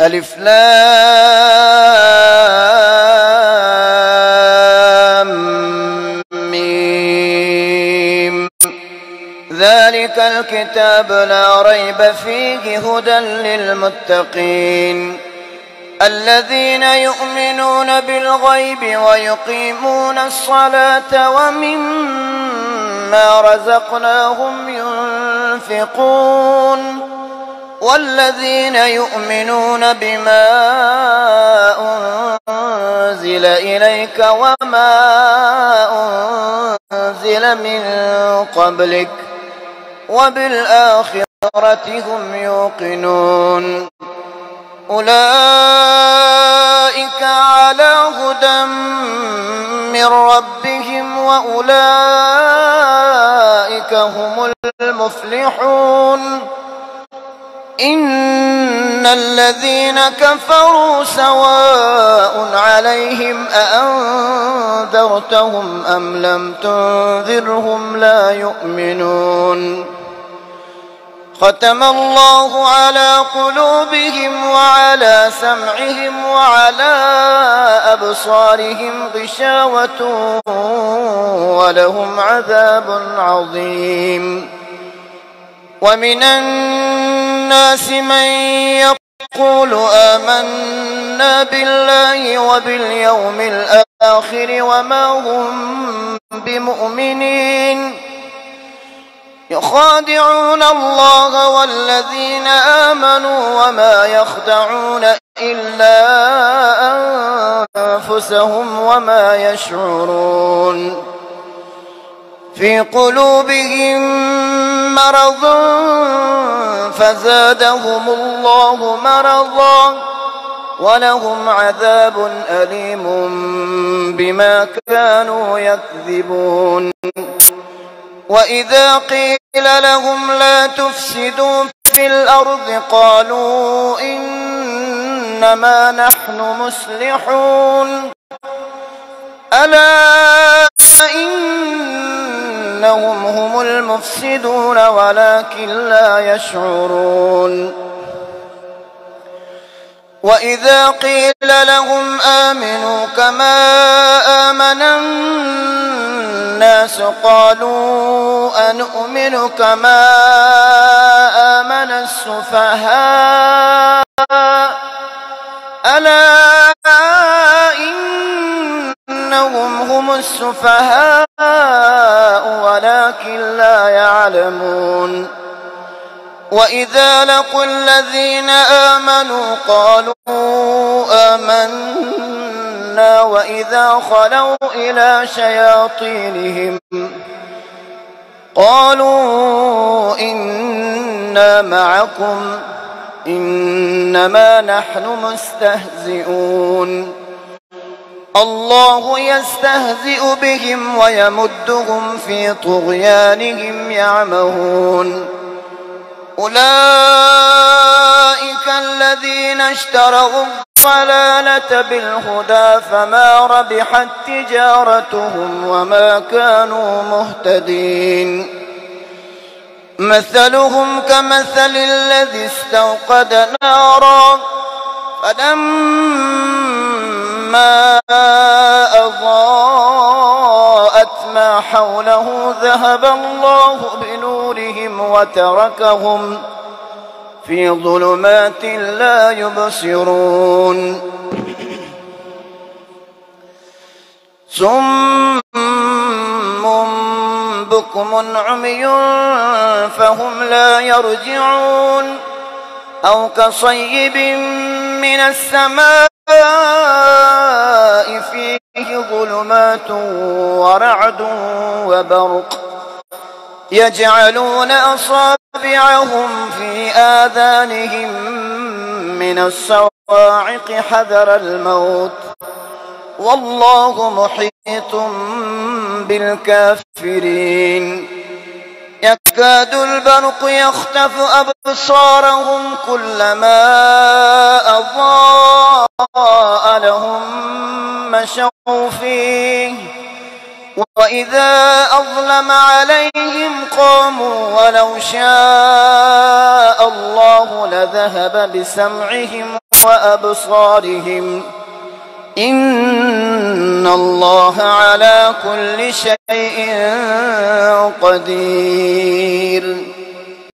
ألف لام ميم. ذلك الكتاب لا ريب فيه هدى للمتقين الذين يؤمنون بالغيب ويقيمون الصلاة ومما رزقناهم ينفقون والذين يؤمنون بما أنزل إليك وما أنزل من قبلك وبالآخرة هم يوقنون أولئك على هدى من ربهم وأولئك هم المفلحون إن الذين كفروا سواء عليهم أأنذرتهم أم لم تنذرهم لا يؤمنون ختم الله على قلوبهم وعلى سمعهم وعلى أبصارهم غشاوة ولهم عذاب عظيم ومن الناس من يقول آمنا بالله وباليوم الآخر وما هم بمؤمنين يخادعون الله والذين آمنوا وما يخدعون إلا أنفسهم وما يشعرون في قلوبهم مرض فزادهم الله مرضا ولهم عذاب أليم بما كانوا يكذبون وإذا قيل لهم لا تفسدوا في الأرض قالوا إنما نحن مصلحون ألا إنهم هم المفسدون ولكن لا يشعرون وإذا قيل لهم آمنوا كما آمن الناس قالوا أنؤمن كما آمن السفهاء ألا إنهم هم السفهاء ولكن لا يعلمون وإذا لقوا الذين آمنوا قالوا آمنا وإذا خلوا إلى شياطينهم قالوا إنا معكم إنما نحن مستهزئون الله يستهزئ بهم ويمدهم في طغيانهم يعمهون أولئك الذين اشتروا الضلالة بالهدى فما ربحت تجارتهم وما كانوا مهتدين مثلهم كمثل الذي استوقد نارا فلما أضاءت ما حوله ذهب الله بنورهم وتركهم في ظلمات لا يبصرون صم بكم عمي فهم لا يرجعون أو كصيب من السماء فيه ظلمات ورعد وبرق يجعلون أصابعهم في آذانهم من الصواعق حذر الموت والله محيط بالكافرين يكاد البرق يخطف أبصارهم كلما أضاء لهم مشوا فيه وإذا أظلم عليهم استقاموا ولو شاء الله لذهب بسمعهم وأبصارهم إن الله على كل شيء قدير